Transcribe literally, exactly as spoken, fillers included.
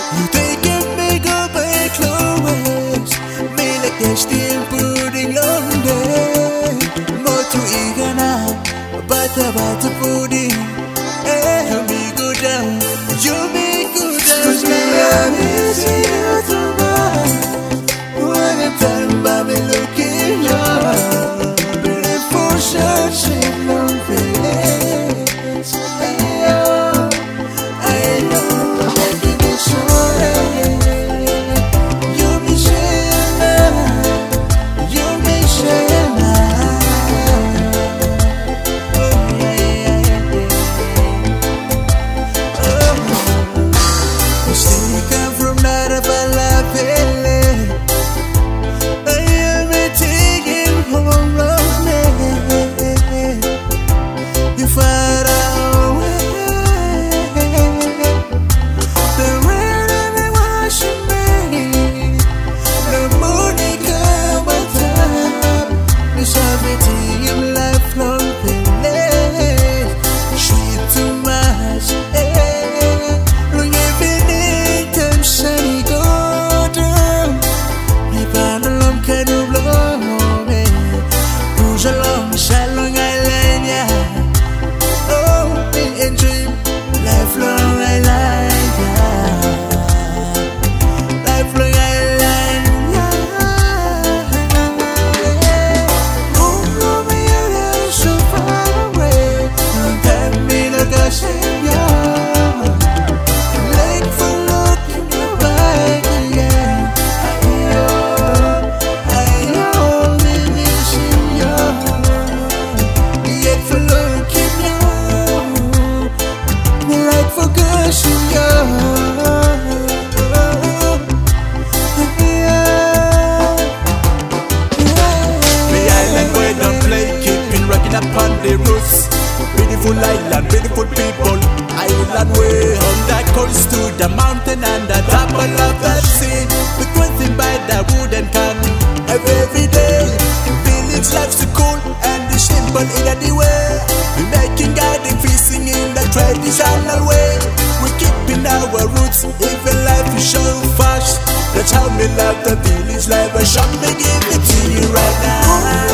You taking me go by clothes, me like they're still putting long day. More to eager now, but about to put in. Hey, you be good down, you be good down. Cause me I miss you too much. One time by me looking young, beautiful searching long face. Hey, oh, I know. Beautiful island, beautiful people, island way. From the coast to the mountain and the top of the sea. We crossing by the wooden can every day. Village life's so cool and the simple in the way. We making garden feasting in the traditional way. We keeping our roots, even life is so fast. That's how we love the village life. I shall me give it to you right now.